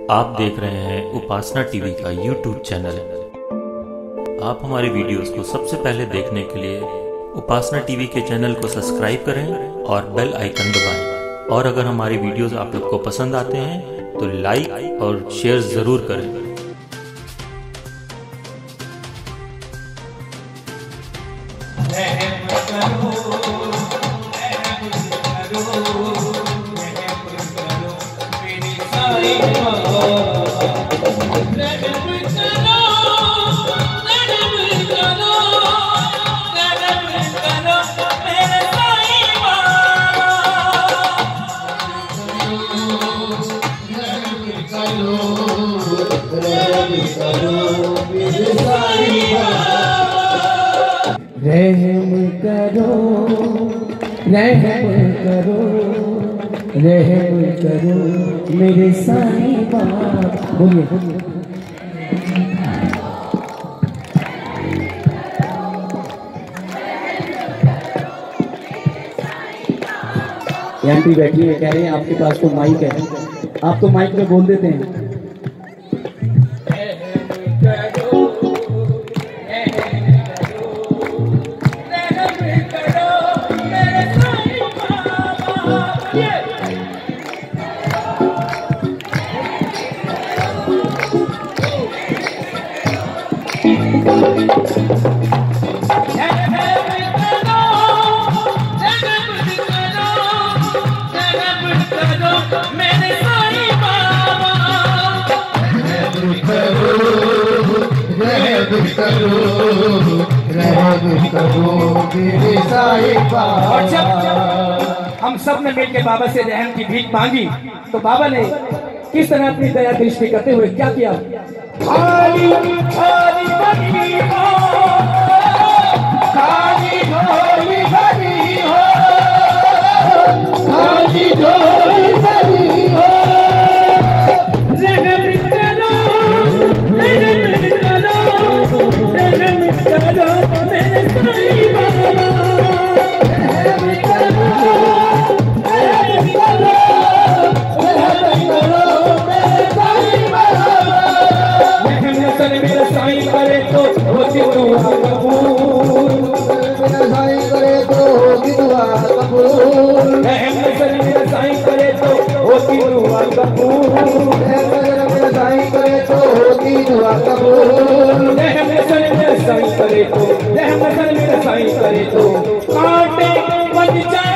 आप देख रहे हैं उपासना टीवी का यूट्यूब चैनल। आप हमारे वीडियोस को सबसे पहले देखने के लिए उपासना टीवी के चैनल को सब्सक्राइब करें और बेल आइकन दबाएं। और अगर हमारी वीडियोस आप लोग को पसंद आते हैं तो लाइक और शेयर ज़रूर करें। रहम करो, रहम करो, रहम करो मेरे साईं बाबा। बोलिए बोलिए। एमपी बैठी है, कह रहे हैं आपके पास तो माइक है, आप तो माइक में बोल देते हैं। और जब हम सब ने मिलकर बाबा से रहम की भीख मांगी तो बाबा ने किस तरह अपनी दया दृष्टि करते हुए क्या किया? खाली खाली बनी हो, खाली ढोली बनी हो, खाली ढोली बनी हो। रहम करो, रहम करो, रहम करो मेरे साईं बाबा। मेरा साईं करे तो होती दुआ कबूल, मेरा साईं करे तो होती दुआ कबूल, मेरा साईं करे तो होती दुआ कबूल, मेरा साईं करे तो होती दुआ कबूल, मेरा साईं करे तो, मेरा साईं करे तो कांटे बन जाए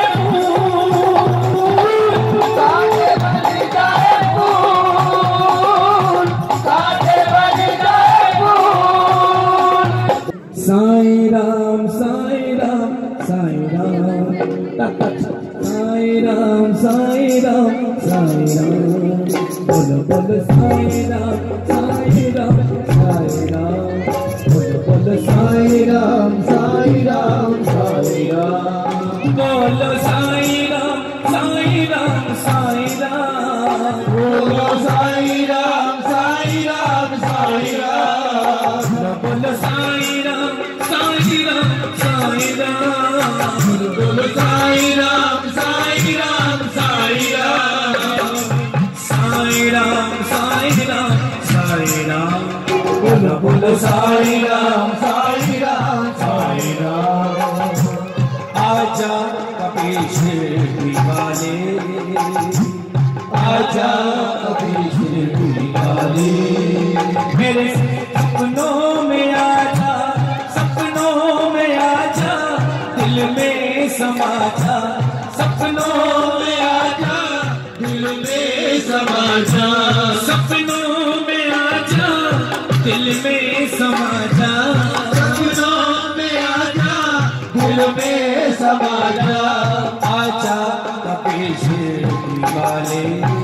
साईं राम, साईं राम, साईं राम, साईं राम, साईं राम, साईं राम, बोलो बोलो साईं राम, साईं राम, साईं राम, बोलो बोलो साईं राम, साईं राम, साईं राम, बोलो साईं राम, साईं राम, साईं राम, बोलो साईं राम, साईं राम, साईं राम, बोलो साईं राम, साईं राम, साईं राम, बोलो साईं राम, साईं राम, साईं राम, साईं राम, साईं राम, साईं राम, बोलो बोलो साईं राम, साईं राम, साईं राम। आजा कपीश वाले, आजा कपीश वाले, मेरे सपनों में आजा, सपनों में आजा, दिल में समा जा, सपनों में आजा, दिल में समा जा, सपनों में आजा, दिल में समा जा, सपनों में आजा, दिल में समा जा। आजा कपीश वाले,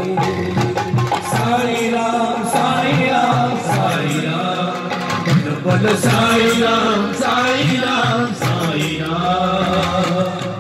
साईं राम, साईं राम, साईं राम, बोलो साईं राम, साईं राम, साईं राम।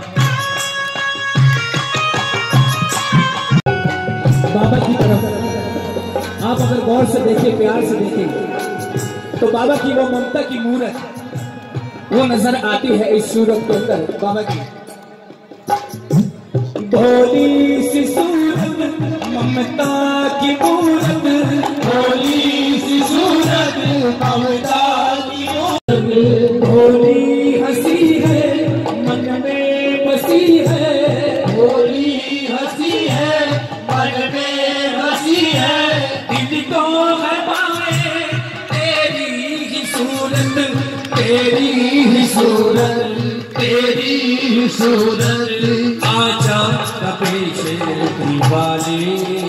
बाबा की तरफ आप अगर गौर से देखें, प्यार से देखें तो बाबा की वो ममता की मूरत वो नजर आती है इस सूरत के अंदर। बाबा की भोली सी सूरत ममता की मूरत, भोली सी सूरत, ममता की मूरत, भोली हंसी है मन में बसी है, भोली हंसी है मन में बसी है, दिल को है पाए तेरी ही सूरत, तेरी ही सूरत, तेरी ही सूरत। आजा कभी शेर दीवाने,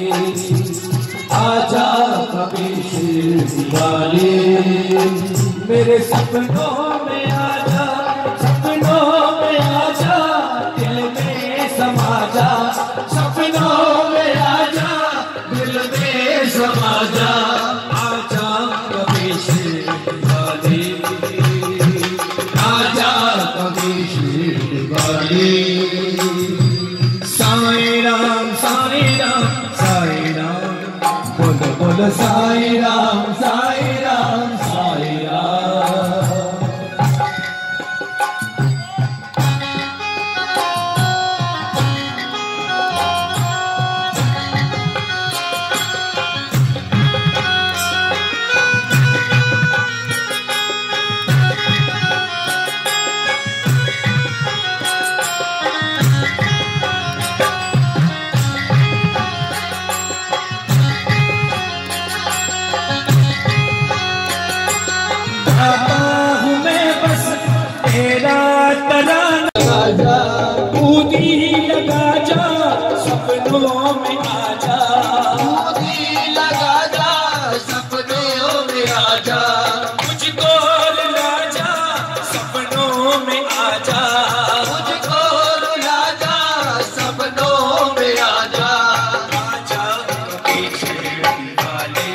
आजा कभी शेर दीवाने, मेरे सपनों में आजा, सपनों में आजा, दिल में समा जा, सपनों में आजा, दिल में समा जा। आजा कभी शेर दीवाने, आजा कभी शेर दीवाने। साईं राम साईं राम साईं राम, बोलो बोलो साईं राम साईं राम साईं राम। तेरा तराना जा, कूदी लगा जा, सपनों में आ जा, कूदी लगा जा, सपनों में आ जा, मुझको रुला जा, सपनों में आ जा, मुझको रुला जा, सपनों में आ जा। आजा कभी शेर दीवाने,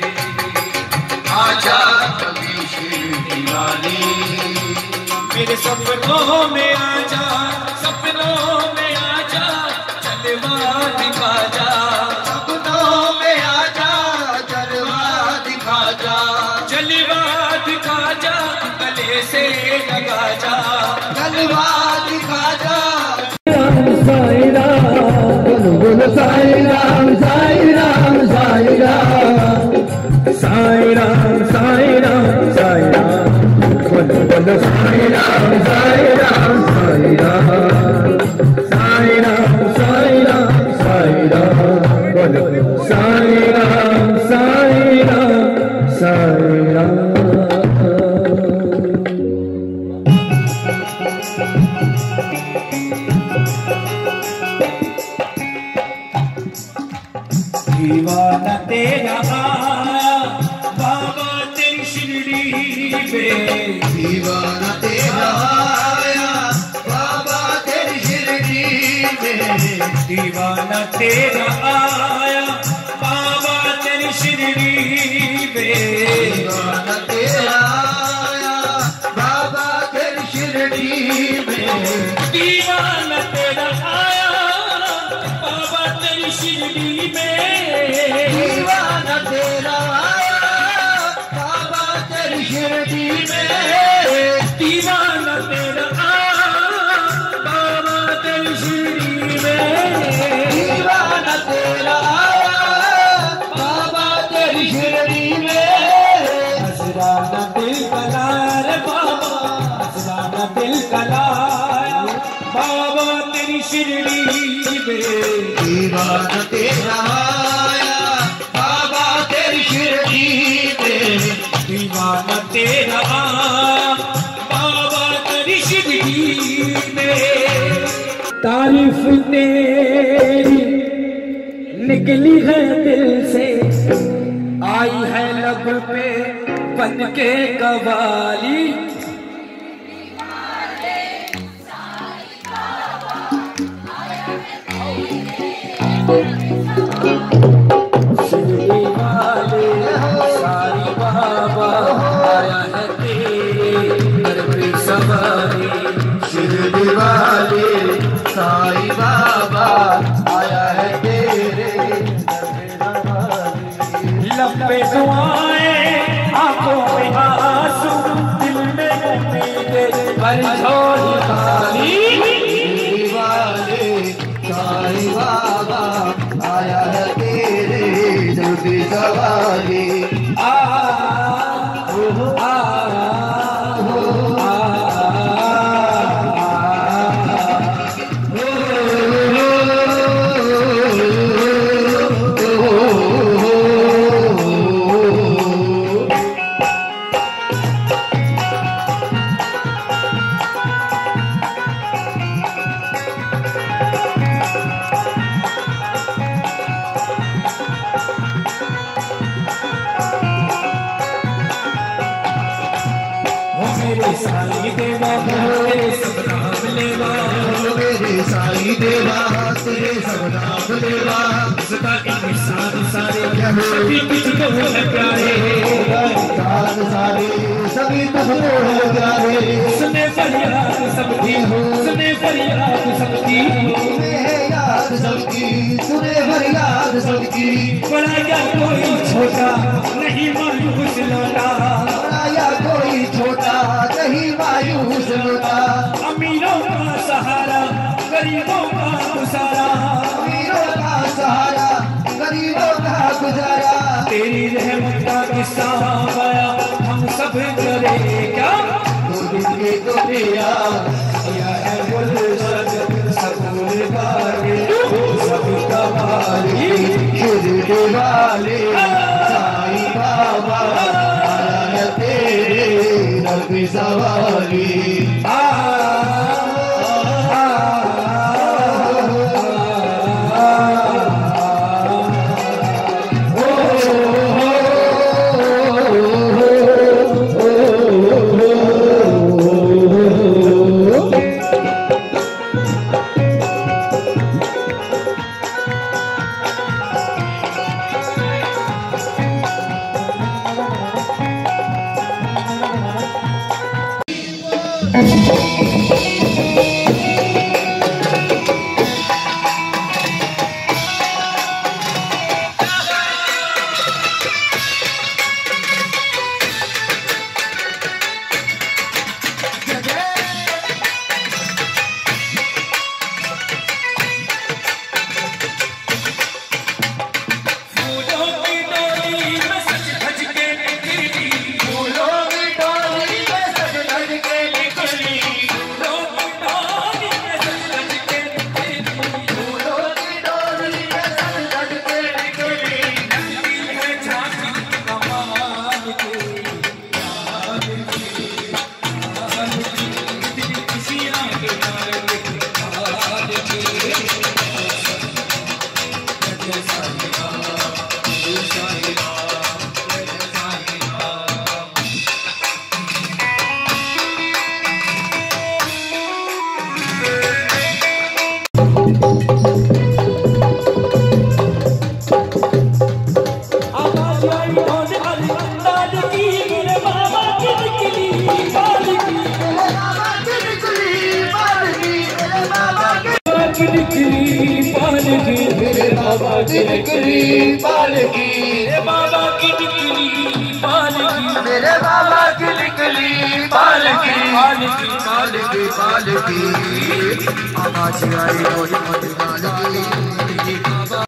आजा कभी शेर दीवाने, मेरे सपनों में आजा, सपनों में आजा, जलवा दिखा जा, सपनों में आजा, जलवा दिखा जा, जलवा दिखा जा, गले से लगा जा, जलवा दिखा जा। साईं राम बोलो बोलो साईं राम साईं राम साईं राम, साईं राम साईं राम साईं राम, बोलो बोलो साईं राम साईं राम साईं राम, साईं राम साईं राम साईं राम, बोलो साईं राम साईं राम साईं राम। दीवाना तेरा आया बाबा तेरी शिरडी में, दीवाना तेरा आया बाबा तेरी शिरडी में, दीवाना तेरा आया बाबा तेरी शिरडी में, दीवाना तेरा आया बाबा तेरी शिरडी में, दीवाना तेरा आया बाबा तेरी शिरडी में, दीवाना तेरा आया बाबा तेरी शिरडी में, दीवाना तेरा आया बाबा तेरी शिरडी में, दीवाना तेरा आया बाबा तेरी शिरडी में। हसराना दिल कलार बाबा, हसराना दिल कलाया बाबा तेरी शिरडी में, दीवाना तेरा आया बाबा तेरी शिरडी में, दीवाना तेरा आया बाबा तेरी शिरडी में। तारीफ तेरी निकली है दिल से, आई है लब पे बन के कवाली, शिरडी वाले साईं बाबा आया है तेरे दर पे सवारी, शिरडी वाले साईं बाबा आया है तेरे दर पे सवारी। लब पे दुआएं आंखों में आंसू, दिल में उम्मीदें भर झोली खाली, शिरडी वाले साईं बाबा आया है तेरे साईं देवा तेरे सब नाम लेवा, मेरे साईं देवा तेरे सब नाम लेवा। सदा इंसान सारे सभी तुझको है प्यारे, इंसान सारे सभी तुझको है प्यारे। सुने फरियाद सबकी, सुने फरियाद सबकी, सुने याद सबकी, सुने फरियाद सबकी। बड़ा या कोई छोटा नहीं मायूस लौटा, बड़ा या कोई छोटा नहीं मायूस लौटा। अमीरों का सहारा गरीबों का गुजारा, अमीरों का सहारा गरीबों का गुजारा। तेरी रहमत का किस्सा आया हम सब करे क्या, दो दिन के तो दिया है गुलशन सबूर वाले, सब कवाले शिरडी वाले। साईं बाबा आया तेरे दर पे सवारी। मेरे बाबा की निकली पालकी, मेरे बाबा की निकली पालकी, मेरे बाबा की निकली पालकी, पालकी पालकी पालकी। आवाज आई मोरी मोरी पालकी बाबा।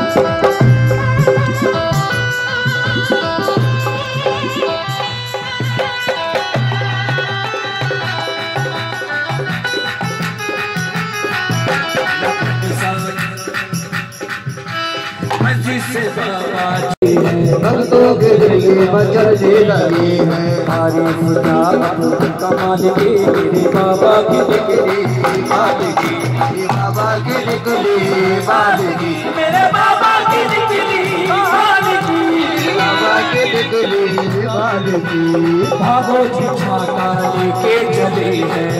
जिससे बाबा भक्तों के दिल मचलने लगे हैं, तारीफ कमाल की मेरे बाबा की निकली पालकी, मेरे बाबा की निकली पालकी, मेरे बाबा की निकली पालकी, बाबा की निकली पालकी। भागो जी छाता लेके चले हैं,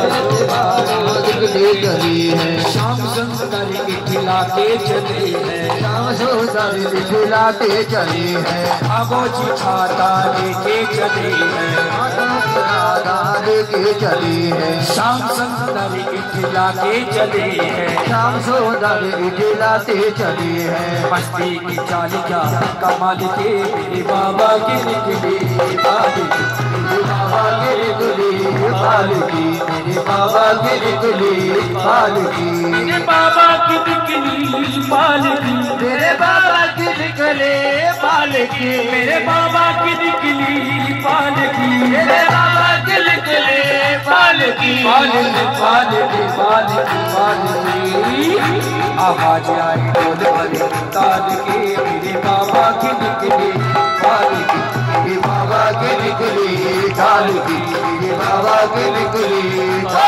निकले चली है, शाम संस्कार की खिलाते चले हैं, शाम संस्कार की खिलाते चले हैं। भागो जी छाता लेके चले हैं, छाता लेके चले हैं, शाम संस्कार की खिलाते चले हैं, शाम संस्कार की खिलाते चले हैं। मस्ती की चालिया कमाल के मेरे बाबा की निकली पालकी, मेरे बाबा की निकली पालकी, मेरे बाबा की निकली पालकी, मेरे बाबा की निकली पालकी, मेरे बाबा की निकले पालकी, मेरे बाबा की निकली पालकी, मेरे बाबा की निकले पालकी, पालकी पालकी पालकी पालकी। आवाज आई बोल बड़े ताल के मेरे बाबा की निकली पालकी, मेरे बाबा की निकली पालकी, मेरे बाबा की निकली